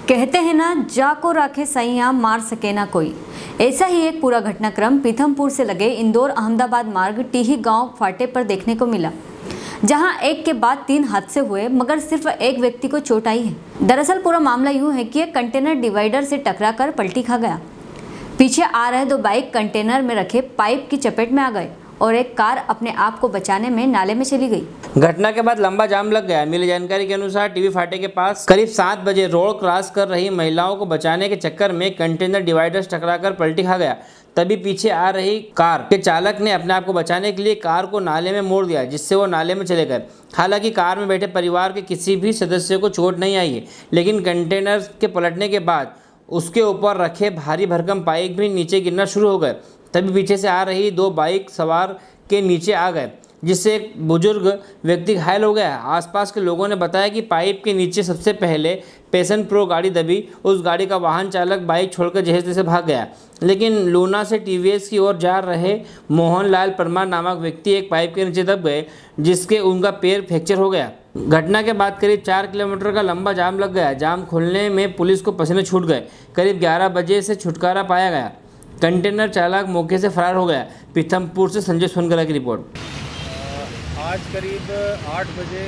कहते हैं ना, जा को राखे सैया मार सके ना कोई। ऐसा ही एक पूरा घटनाक्रम पीथमपुर से लगे इंदौर अहमदाबाद मार्ग टीही गांव फाटे पर देखने को मिला, जहां एक के बाद 3 हादसे हुए मगर सिर्फ एक व्यक्ति को चोट आई है। दरअसल पूरा मामला यूं है कि एक कंटेनर डिवाइडर से टकराकर पलटी खा गया। पीछे आ रहे 2 बाइक कंटेनर में रखे पाइप की चपेट में आ गए और एक कार अपने आप को बचाने में नाले में चली गई। घटना के बाद लंबा जाम लग गया। मिली जानकारी के अनुसार टीवी फाटे के पास करीब 7 बजे रोड क्रॉस कर रही महिलाओं को बचाने के चक्कर में कंटेनर डिवाइडर टकराकर पलटी खा गया। तभी पीछे आ रही कार के चालक ने अपने आप को बचाने के लिए कार को नाले में मोड़ दिया, जिससे वो नाले में चले गए। हालांकि कार में बैठे परिवार के किसी भी सदस्य को चोट नहीं आई है, लेकिन कंटेनर के पलटने के बाद उसके ऊपर रखे भारी भरकम पाइप भी नीचे गिरना शुरू हो गए। तभी पीछे से आ रही 2 बाइक सवार के नीचे आ गए, जिससे एक बुजुर्ग व्यक्ति घायल हो गया। आसपास के लोगों ने बताया कि पाइप के नीचे सबसे पहले पैशन प्रो गाड़ी दबी। उस गाड़ी का वाहन चालक बाइक छोड़कर जैसे-तैसे भाग गया, लेकिन लूना से टीवीएस की ओर जा रहे मोहनलाल परमार नामक व्यक्ति एक पाइप के नीचे दब गए, जिसके उनका पैर फ्रैक्चर हो गया। घटना के बाद करीब 4 किलोमीटर का लंबा जाम लग गया। जाम खुलने में पुलिस को पसीने छूट गए। करीब 11 बजे से छुटकारा पाया गया। कंटेनर चालक मौके से फरार हो गया। पीथमपुर से संजय सोनकरा की रिपोर्ट। आज करीब 8 बजे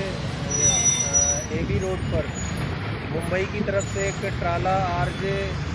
एबी रोड पर मुंबई की तरफ से एक ट्राला RJ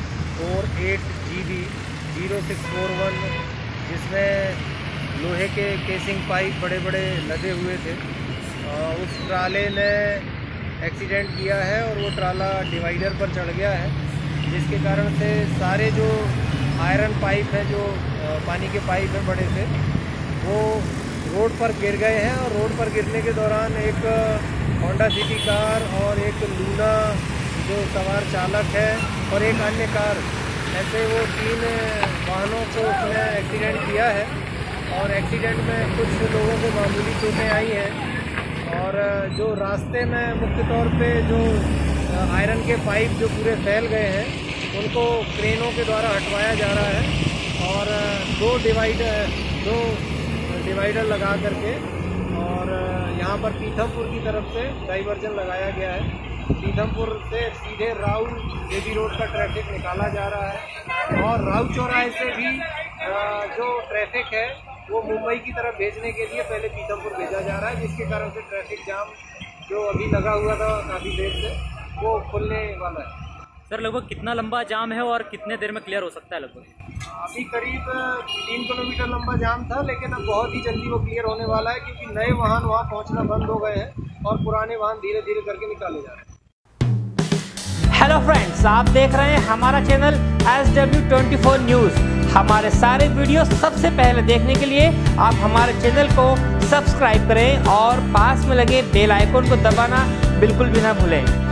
48GB 0641 जिसमें लोहे के केसिंग पाइप बड़े बड़े लदे हुए थे, उस ट्राले ने एक्सीडेंट किया है और वो ट्राला डिवाइडर पर चढ़ गया है, जिसके कारण से सारे जो आयरन पाइप है, जो पानी के पाइप हैं बड़े से, वो रोड पर गिर गए हैं। और रोड पर गिरने के दौरान एक होंडा सिटी कार और एक लूना जो सवार चालक है और एक अन्य कार, ऐसे वो 3 वाहनों को उसने एक्सीडेंट किया है। और एक्सीडेंट में कुछ लोगों को मामूली चोटें आई हैं और जो रास्ते में मुख्य तौर पे जो आयरन के पाइप जो पूरे फैल गए हैं, उनको क्रेनों के द्वारा हटवाया जा रहा है और 2 डिवाइडर लगा करके और यहाँ पर पीथमपुर की तरफ से डाइवर्जन लगाया गया है। पीथमपुर से सीधे राउ एबी रोड का ट्रैफिक निकाला जा रहा है और राउ चौराहे से भी जो ट्रैफिक है वो मुंबई की तरफ भेजने के लिए पहले पीथमपुर भेजा जा रहा है, जिसके कारण से ट्रैफिक जाम जो अभी लगा हुआ था काफ़ी देर से, वो खुलने वाला है। सर, लगभग कितना लंबा जाम है और कितने देर में क्लियर हो सकता है? लगभग अभी करीब 3 किलोमीटर लंबा जाम था, लेकिन अब बहुत ही जल्दी वो क्लियर होने वाला है, क्योंकि नए वाहन वहाँ पहुँचना बंद हो गए हैं और पुराने वाहन धीरे धीरे करके निकाले जा रहे हैं। हेलो फ्रेंड्स, आप देख रहे हैं हमारा चैनल SW24 न्यूज़। हमारे सारे वीडियो सबसे पहले देखने के लिए आप हमारे चैनल को सब्सक्राइब करें और पास में लगे बेल आइकन को दबाना बिल्कुल भी ना भूलें।